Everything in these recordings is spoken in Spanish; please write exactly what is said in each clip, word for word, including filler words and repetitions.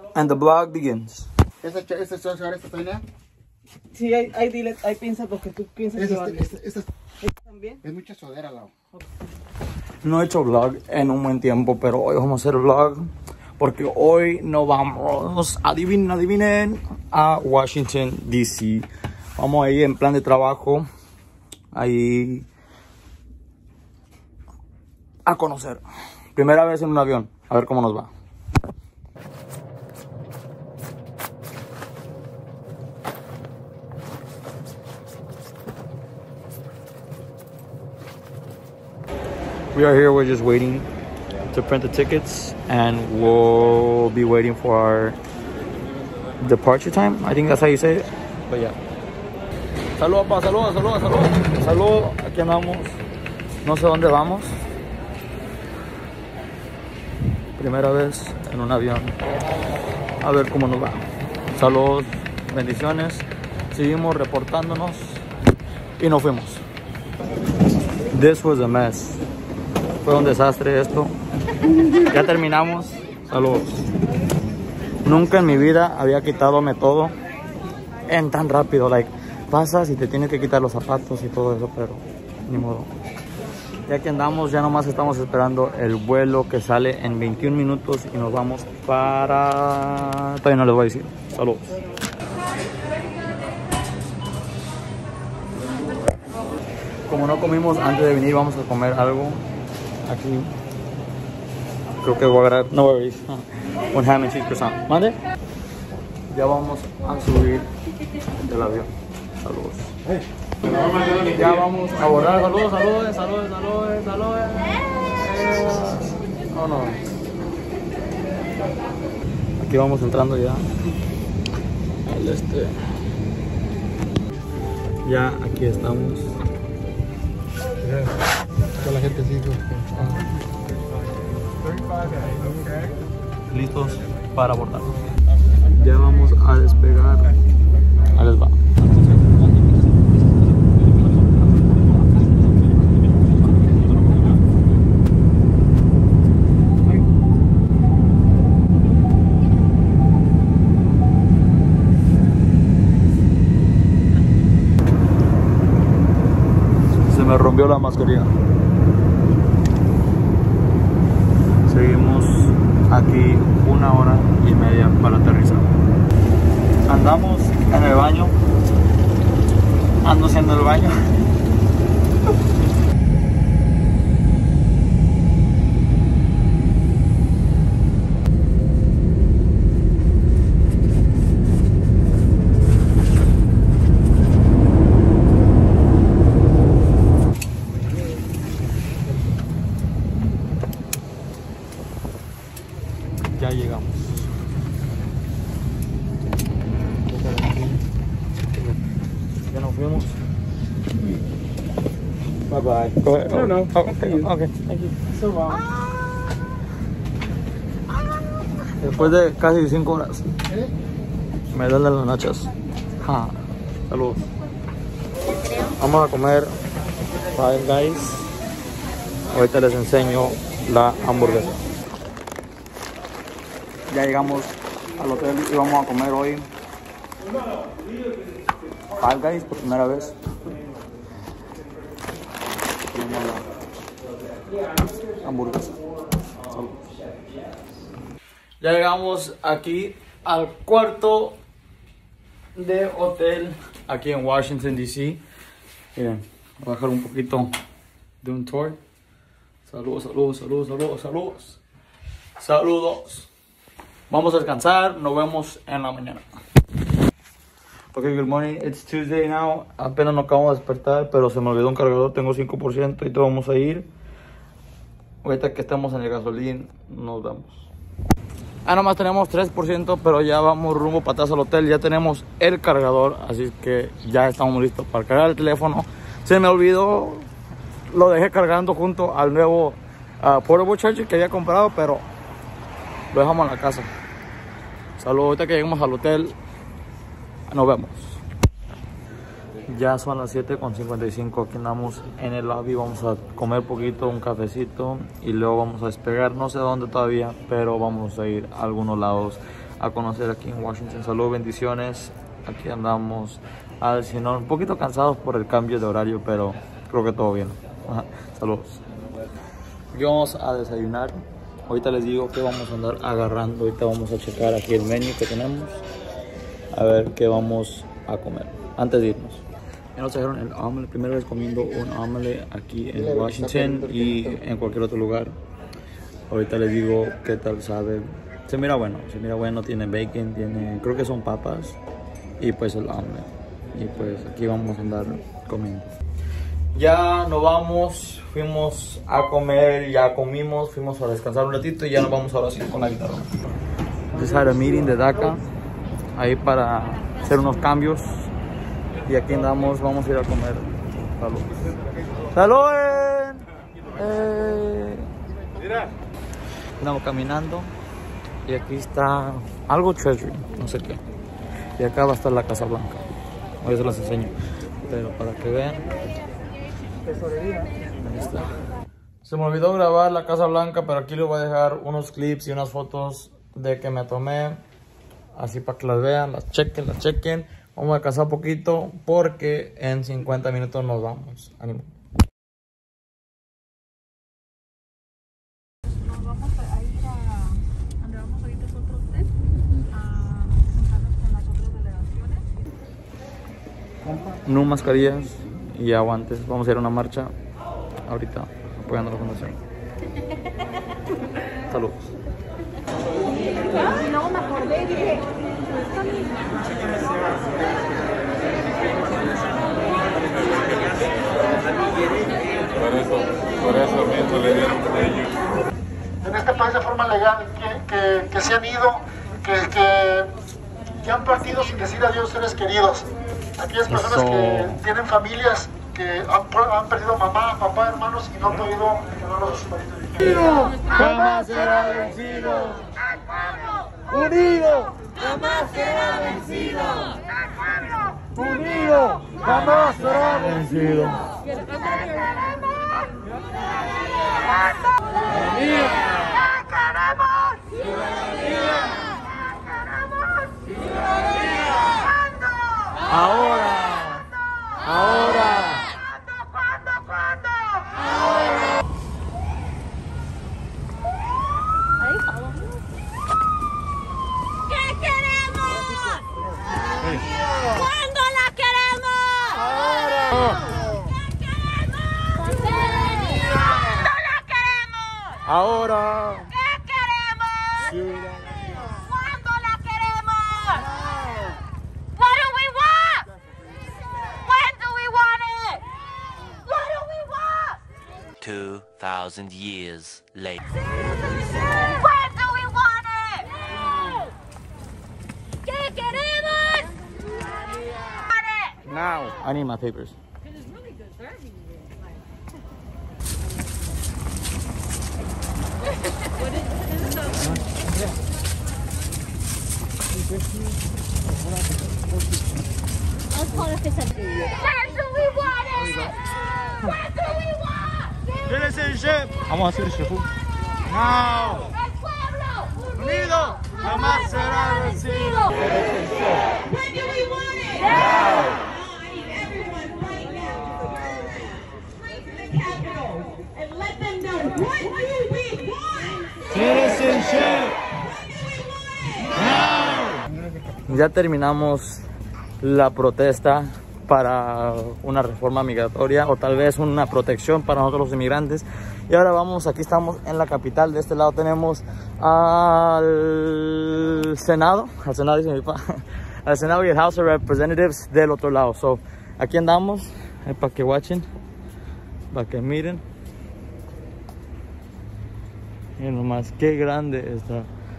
And the vlog begins. ¿Esta es esta peina? Sí, hay, hay, dile, hay pinzas porque tú piensas que Esta van. es, es, es, ¿También? es mucha sudera, Lau. No he hecho vlog en un buen tiempo, pero hoy vamos a hacer vlog porque hoy nos vamos, adivinen, adivinen, a Washington, D C Vamos ahí en plan de trabajo, ahí a conocer. Primera vez en un avión, a ver cómo nos va. We are here, we're just waiting to print the tickets and we'll be waiting for our departure time. I think that's how you say it. But yeah. Saludos, pa, saludos, saludos, saludos. Saludos, aquí andamos. No sé dónde vamos. Primera vez en un avión. A ver cómo nos va. Saludos, bendiciones. Seguimos reportándonos y nos fuimos. This was a mess. Fue un desastre esto. Ya terminamos. Saludos. Nunca en mi vida había quitadome todo en tan rápido. Like, pasas y te tienes que quitar los zapatos y todo eso, pero ni modo. Ya que andamos, ya nomás estamos esperando el vuelo que sale en veintiún minutos y nos vamos para... Todavía no les voy a decir. Saludos. Como no comimos antes de venir, vamos a comer algo. Aquí creo que voy a agarrar, no worries, un ham and cheese croissant. ¿Mande? Ya vamos a subir del avión. Saludos. Ya vamos a abordar. Saludos, saludos, saludos, saludos, saludos. Eh, no, no. Aquí vamos entrando ya al este. Ya aquí estamos. La gente sí. Listos para abordar. Ya vamos a despegar. Ahí les va. Se me rompió la mascarilla. Seguimos aquí una hora y media para aterrizar. Andamos en el baño. Ando haciendo el baño. Ya llegamos. Ya nos fuimos. Bye bye. Go ahead. No, no. Oh, okay. Okay. Thank you. So long. Después de casi cinco horas, ¿Eh? me duelen las nachas. Ja. Saludos. Vamos a comer Five Guys. Ahorita les enseño la hamburguesa. Ya llegamos al hotel y vamos a comer hoy Five Guys por primera vez. La hamburguesa. Salud. Ya llegamos aquí al cuarto de hotel aquí en Washington, D C Miren, voy a bajar un poquito de un tour. Saludos, saludos, saludos, saludos, saludos. Saludos. Vamos a descansar, nos vemos en la mañana. Ok, good morning, it's Tuesday now. Apenas nos acabamos de despertar, pero se me olvidó un cargador, tengo cinco por ciento y todos vamos a ir. Ahorita que estamos en el gasolín, nos vemos. Ah, nomás tenemos tres por ciento, pero ya vamos rumbo para atrás al hotel. Ya tenemos el cargador, así que ya estamos listos para cargar el teléfono. Se me olvidó, lo dejé cargando junto al nuevo uh, portable charger que había comprado, pero lo dejamos en la casa. Saludos, ahorita que lleguemos al hotel, nos vemos. Ya son las siete con cincuenta y cinco, aquí andamos en el lobby, vamos a comer poquito, un cafecito y luego vamos a despegar, no sé dónde todavía, pero vamos a ir a algunos lados a conocer aquí en Washington. Salud, bendiciones, aquí andamos al sino un poquito cansados por el cambio de horario, pero creo que todo bien. Saludos. Aquí vamos a desayunar, ahorita les digo que vamos a andar agarrando, ahorita vamos a checar aquí el menú que tenemos, a ver qué vamos a comer antes de irnos. Ya nos trajeron el omelette, primera vez comiendo un omelette aquí en Washington y en cualquier otro lugar. Ahorita les digo qué tal sabe. Se mira bueno, se mira bueno, tiene bacon, tiene, creo que son papas y pues el omelette. Y pues aquí vamos a andar comiendo. Ya nos vamos, fuimos a comer, ya comimos, fuimos a descansar un ratito y ya nos vamos ahora sí con la guitarra. Just had a meeting de DACA, ahí para hacer unos cambios. Y aquí andamos, vamos a ir a comer. Salud. ¡Salud! Eh. Andamos caminando. Y aquí está algo Treasury, no sé qué. Y acá va a estar la Casa Blanca. Hoy se las enseño. Pero para que vean. Ahí está. Se me olvidó grabar la Casa Blanca, pero aquí les voy a dejar unos clips y unas fotos de que me tomé. Así para que las vean, las chequen, las chequen. Vamos a descansar un poquito porque en cincuenta minutos nos vamos. Ánimo. Nos vamos a ir a donde vamos ahorita es otro hotel a juntarnos con las otras delegaciones. No mascarillas y aguantes. Vamos a ir a una marcha ahorita apoyando a la fundación. Saludos. Y luego me acordé y dije, Por eso, por eso mismo le dieron ellos. En este país de forma legal, que, que, que se han ido, que, que, que han partido sin decir adiós seres queridos. Aquellas personas Eso. que tienen familias, que han, han perdido mamá, papá, hermanos y no han podido tenerlos a sus parientes. Jamás será vencido. Unido, jamás será vencido. Unido, jamás será vencido. Ahora, ahora. ¿Qué queremos? ¿Cuándo la queremos? Ahora. ¿Qué queremos? ¿Cuándo la queremos? Ahora. ¿Qué queremos? ¿Cuándo la queremos? What do we want? When do we want it? What do we want? Two thousand years later. When do we want it? ¿Qué queremos? Want it. Now. I need my papers. When do we want it? When do we want? Citizenship. Vamos a hacer citizenship. Now. El pueblo Unido, jamás será vencido. When do we want it? Now. I need everyone right now to go straight to the Capitol and let them know what do we want? Citizenship. When do we want it? Now. Ya terminamos la protesta para una reforma migratoria o tal vez una protección para nosotros los inmigrantes. Y ahora vamos, aquí estamos en la capital. De este lado tenemos al Senado, al Senado dice mi papá, al Senado y el House of Representatives del otro lado. So, aquí andamos, eh, para que watchen, para que miren. Miren nomás qué grande está.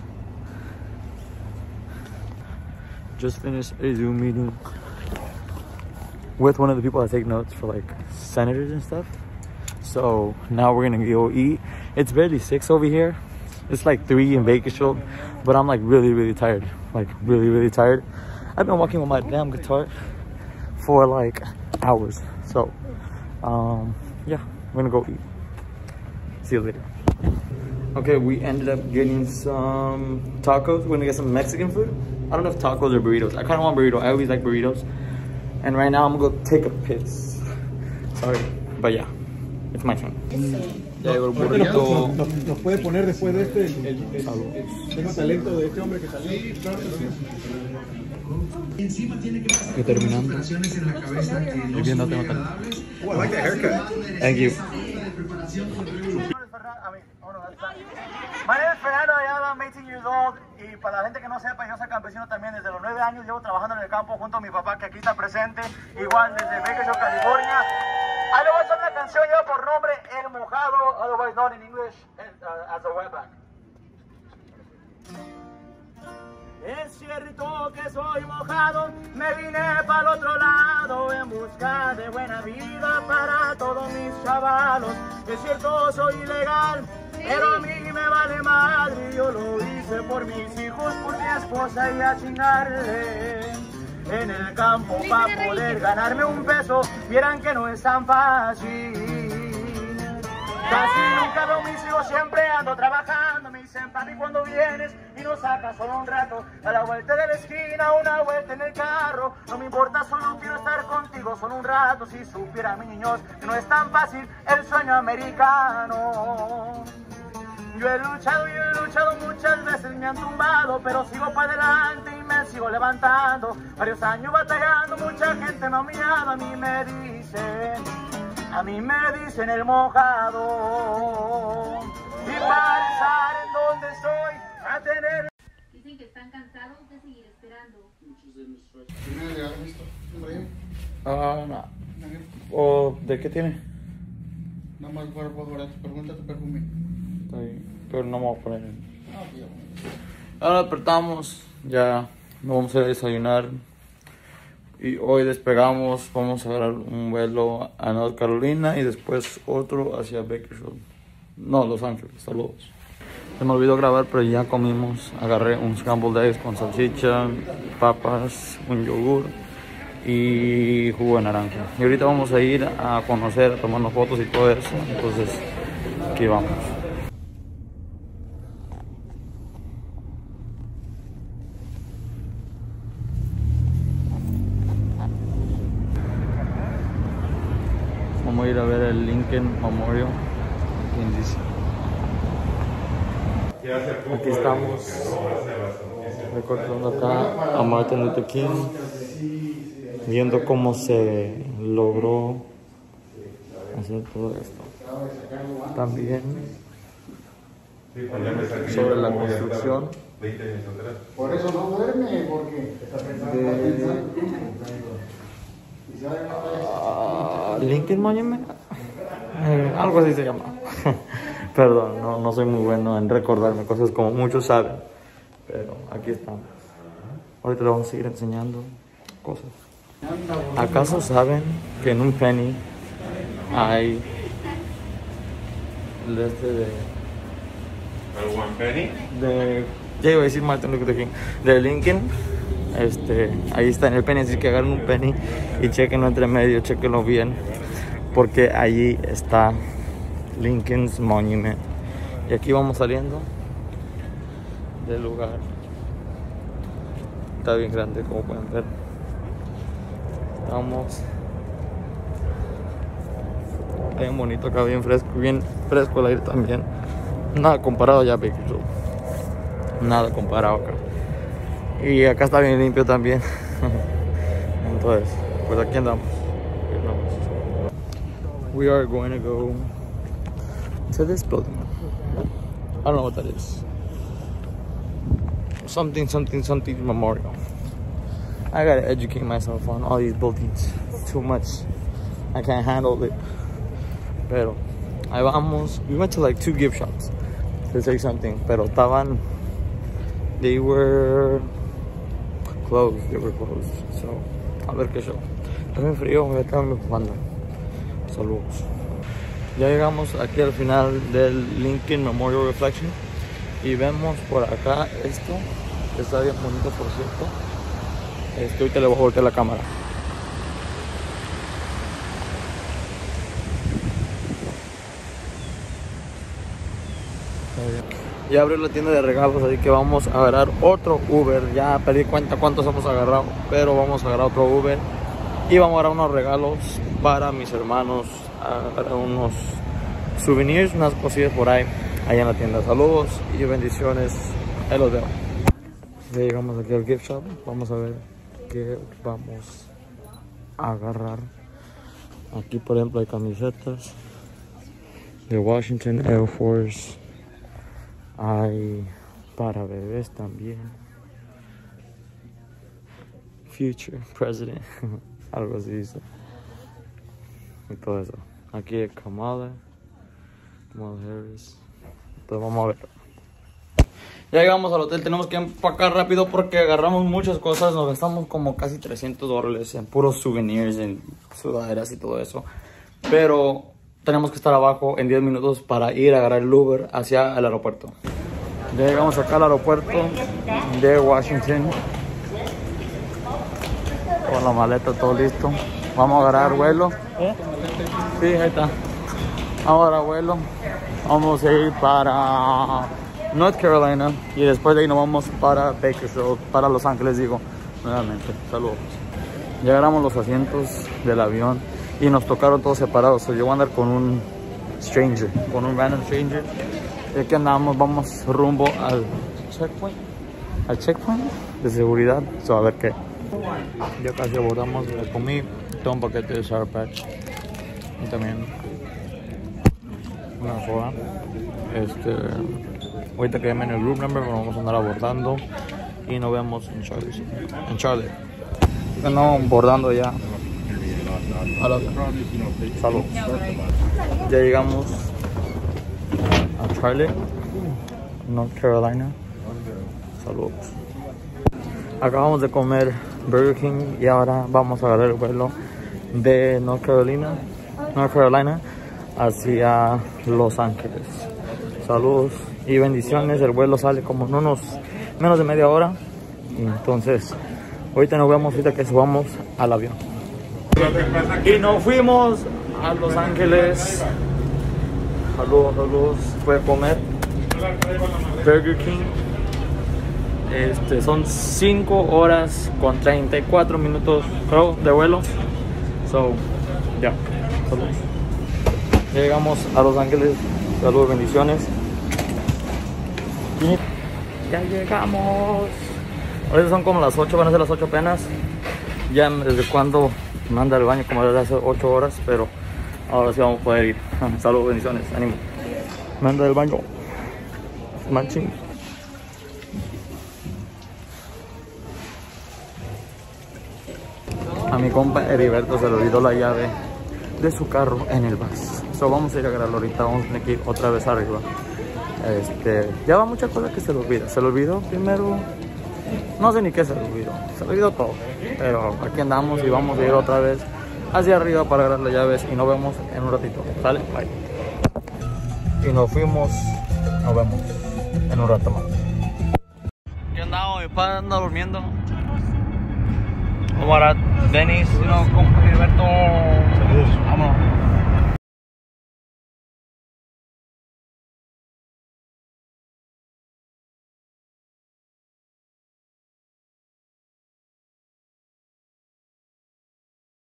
Just finished a Zoom meeting with one of the people that take notes for like senators and stuff. So now we're gonna go eat. It's barely six over here. It's like three in Bakersfield, but I'm like really, really tired. Like really, really tired. I've been walking with my damn guitar for like hours. So um yeah, we're gonna go eat. See you later. Okay, we ended up getting some tacos. We're gonna get some Mexican food. I don't know if tacos or burritos. I kind of want burrito. I always like burritos. And right now I'm gonna go take a piss. Sorry, but yeah, it's my turn. Ya llegó el burrito. Nos, nos puede poner después de este el, el, el, el tengo talento de este hombre que salió. Estoy terminando. Estoy viendo tengo talento. Oh, I like that haircut. Thank you. My name is Fernando Ayala, I'm eighteen years old, y para la gente que no sepa, yo soy campesino también. Desde los nueve años llevo trabajando en el campo junto a mi papá, que aquí está presente, igual desde Bakersfield, California. Ahí le voy a hacer una canción, lleva por nombre El Mojado, otherwise known in English uh, as a wetback. Es cierto que soy mojado, me vine para el otro lado en busca de buena vida para todos mis chavalos. Es cierto, soy ilegal, pero a mí me vale madre, yo lo hice por mis hijos, por mi esposa y a chingarle. En el campo para poder ganarme un peso, vieran que no es tan fácil. Casi nunca veo mis hijos, siempre ando trabajando. Me dicen, papi, cuando vienes y nos sacas solo un rato, a la vuelta de la esquina, una vuelta en el carro. No me importa, solo quiero estar contigo solo un rato. Si supiera, mi niños, que no es tan fácil el sueño americano. Yo he luchado y he luchado muchas veces, me han tumbado, pero sigo para adelante y me sigo levantando. Varios años batallando, mucha gente me ha humillado. A mí me dicen, a mí me dicen el mojado. Y para estar en donde estoy, a tener... Dicen que están cansados de seguir esperando. ¿Tiene de algo visto? Ah, no. ¿O de qué tiene? Nada más cuerpo dorado, pregunta tu perfume. Está bien, pero no me voy a poner. Ahora despertamos, ya nos vamos a ir a desayunar. Y hoy despegamos, vamos a agarrar un vuelo a North Carolina y después otro hacia Bakersfield. No, Los Ángeles, saludos. Se me olvidó grabar, pero ya comimos. Agarré un scrambled eggs con salchicha, papas, un yogur y jugo de naranja. Y ahorita vamos a ir a conocer, a tomarnos fotos y todo eso. Entonces, aquí vamos. Vamos a ir a ver el Lincoln Memorial aquí en D C. Aquí estamos recordando acá a Martin Luther King, viendo cómo se logró hacer todo esto. También sobre la construcción Por eso no duerme, porque de uh, Lincoln Monument, eh, algo así se llama. Perdón, no, no soy muy bueno en recordarme cosas como muchos saben, pero aquí estamos. Ahorita les vamos a seguir enseñando cosas. ¿Acaso saben que en un penny hay el este de... ¿El one penny? de ya iba a decir Martin Luther King, de Lincoln? Este, ahí está en el penny, así que agarren un penny y chequenlo entre medio, chequenlo bien, porque allí está Lincoln's Monument. Y aquí vamos saliendo del lugar. Está bien grande, como pueden ver. Estamos bien bonito acá, bien fresco, bien fresco el aire también. Nada comparado ya a Bakersfield, nada comparado acá. Y acá está bien limpio también. Entonces, pues aquí andamos. We are going to go to this building. I don't know what that is. Something, something, something memorial. I gotta educate myself on all these buildings. It's too much. I can't handle it. Pero ahí vamos. We went to like two gift shops to say something. Pero estaban, they were closed. They were closed. So, a ver qué show. Está bien frío, voy a estarme jugando. Saludos. Ya llegamos aquí al final del Lincoln Memorial Reflection y vemos por acá esto, que está bien bonito, por cierto. Este, ahorita le voy a voltear la cámara. Ya abrió la tienda de regalos, así que vamos a agarrar otro Uber. Ya perdí cuenta cuántos hemos agarrado, pero vamos a agarrar otro Uber. Y vamos a agarrar unos regalos para mis hermanos, a agarrar unos souvenirs, unas cosillas por ahí, allá en la tienda. Saludos y bendiciones, ahí los veo. Ya llegamos aquí al gift shop, vamos a ver qué vamos a agarrar. Aquí por ejemplo hay camisetas de Washington Air Force. Hay para bebés también. Future President, algo así dice. Y todo eso. Aquí hay Kamala, Kamala Harris. Entonces vamos a ver. Ya llegamos al hotel, tenemos que empacar rápido porque agarramos muchas cosas. Nos gastamos como casi trescientos dólares en puros souvenirs, en sudaderas y todo eso. Pero tenemos que estar abajo en diez minutos para ir a agarrar el Uber hacia el aeropuerto. Ya llegamos acá al aeropuerto de Washington. Con la maleta todo listo. Vamos a agarrar vuelo. Sí, ahí está. Vamos a agarrar vuelo. Vamos a ir para North Carolina y después de ahí nos vamos para Bakersfield, para Los Ángeles, digo, nuevamente. Saludos. Ya agarramos los asientos del avión y nos tocaron todos separados. So, yo voy a andar con un stranger, con un random stranger. Y aquí andamos, vamos rumbo al checkpoint, al checkpoint de seguridad. So, a ver qué. Ya casi abordamos, le comí, tengo un paquete de Sour Patch y también una soda. Este, ahorita quedé en el group number, pero vamos a andar abordando y nos vemos en Charlie. En Charlie. Andamos abordando ya. A la... Salud. Ya llegamos a Charlie, North Carolina. Saludos. Acabamos de comer Burger King y ahora vamos a agarrar el vuelo de North Carolina, North Carolina hacia Los Ángeles. Saludos y bendiciones. El vuelo sale como en unos menos de media hora. Y entonces, ahorita nos vemos, ahorita que subamos al avión. Y nos fuimos a Los Ángeles. Saludos, saludos. Fue a comer Burger King. Este, son cinco horas con treinta y cuatro minutos, creo, de vuelo. So, ya. Yeah. Saludos. Ya llegamos a Los Ángeles. Saludos, bendiciones. Y ya llegamos. Ahorita son como las ocho, van a ser las ocho apenas. Ya desde cuando me anda al baño, como desde hace ocho horas, pero ahora sí vamos a poder ir. Saludos, bendiciones, ánimo. Me anda del baño. Machín. A mi compa Heriberto se le olvidó la llave de su carro en el bus. So, vamos a ir a agarrarlo ahorita, vamos a tener que ir otra vez arriba. Este, ya va muchas cosas que se le olvida. Se le olvidó primero, no sé ni qué se le olvidó. Se le olvidó todo. Pero aquí andamos y vamos a ir otra vez hacia arriba para agarrar las llaves y nos vemos en un ratito. ¿Sale? Bye. Y nos fuimos, nos vemos en un rato más. ¿Qué andamos? Mi padre anda durmiendo. What up, Dennis, you know, con Heriberto. Vámonos.